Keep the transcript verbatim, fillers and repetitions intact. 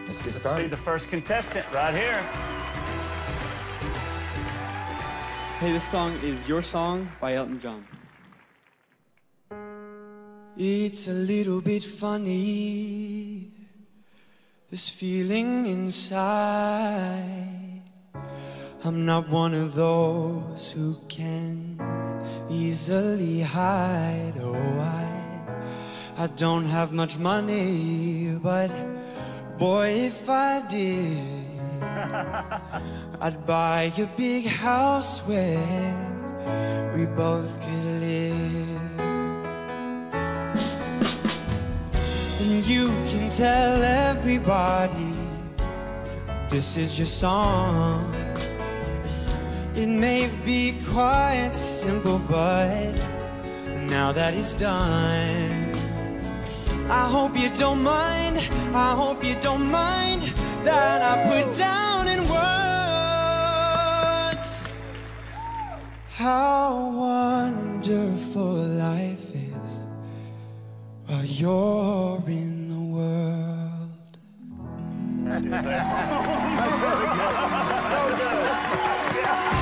Let's get Let's started. see the first contestant right here. Hey, this song is Your Song by Elton John. It's a little bit funny, this feeling inside. I'm not one of those who can easily hide. Oh, I, I don't have much money, but boy, if I did, I'd buy a big house where we both could live. And you can tell everybody this is your song. It may be quite simple, but now that it's done, I hope you don't mind, I hope you don't mind that I put down in words how wonderful life is while you're in the world. That's so good. So good.